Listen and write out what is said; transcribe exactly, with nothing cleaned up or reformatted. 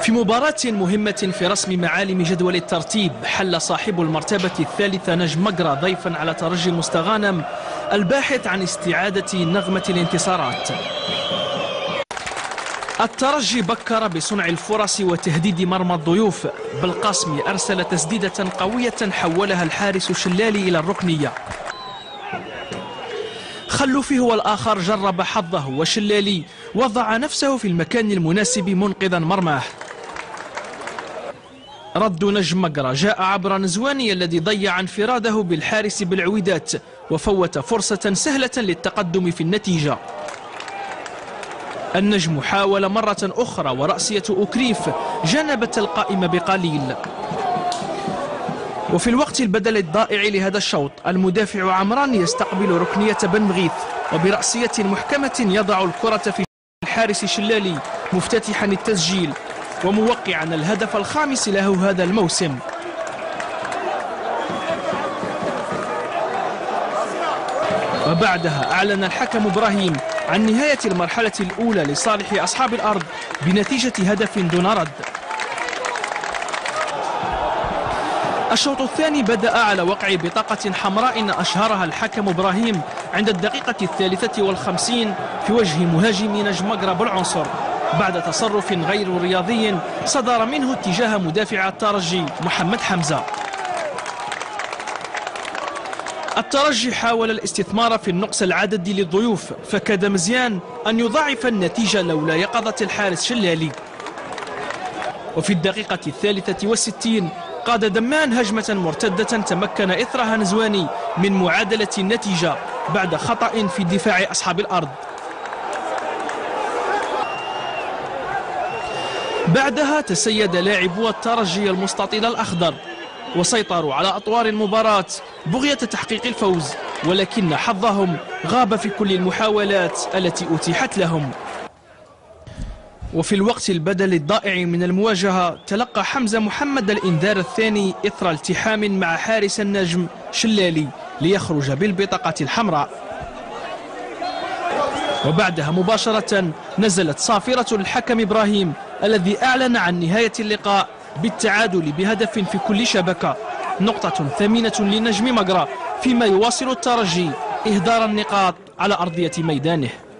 في مباراة مهمة في رسم معالم جدول الترتيب حل صاحب المرتبة الثالثة نجم مقرة ضيفا على ترجي مستغانم الباحث عن استعادة نغمة الانتصارات. الترجي بكر بصنع الفرص وتهديد مرمى الضيوف. بالقاسم أرسل تسديدة قوية حولها الحارس شلالي إلى الركنية. خلوفي هو الآخر جرب حظه وشلالي وضع نفسه في المكان المناسب منقذا مرماه. رد نجم مقرة جاء عبر نزواني الذي ضيع انفراده بالحارس بالعويدات وفوت فرصة سهلة للتقدم في النتيجة. النجم حاول مرة أخرى ورأسية أكريف جنبت القائمة بقليل. وفي الوقت البدل الضائع لهذا الشوط المدافع عمران يستقبل ركنية بن مغيث وبرأسية محكمة يضع الكرة في الحارس شلالي مفتتحا التسجيل وموقعا الهدف الخامس له هذا الموسم. وبعدها أعلن الحكم إبراهيم عن نهاية المرحلة الأولى لصالح أصحاب الأرض بنتيجة هدف دون رد. الشوط الثاني بدأ على وقع بطاقة حمراء أشهرها الحكم إبراهيم عند الدقيقة الثالثة والخمسين في وجه مهاجم نجم مقرة بالعنصر بعد تصرف غير رياضي صدر منه اتجاه مدافع الترجي محمد حمزة. الترجي حاول الاستثمار في النقص العددي للضيوف فكاد مزيان أن يضاعف النتيجة لولا يقظة الحارس شلالي. وفي الدقيقة الثالثة والستين قاد دمان هجمة مرتدة تمكن إثرها نزواني من معادلة النتيجة بعد خطأ في دفاع أصحاب الأرض. بعدها تسيد لاعبو الترجي المستطيل الأخضر وسيطروا على أطوار المباراة بغية تحقيق الفوز ولكن حظهم غاب في كل المحاولات التي أتيحت لهم. وفي الوقت البدل الضائع من المواجهة تلقى حمزة محمد الإنذار الثاني إثر التحام مع حارس النجم شلالي ليخرج بالبطاقة الحمراء. وبعدها مباشرة نزلت صافرة الحكم إبراهيم الذي أعلن عن نهاية اللقاء بالتعادل بهدف في كل شبكة، نقطة ثمينة لنجم مقرة فيما يواصل الترجي إهدار النقاط على أرضية ميدانه.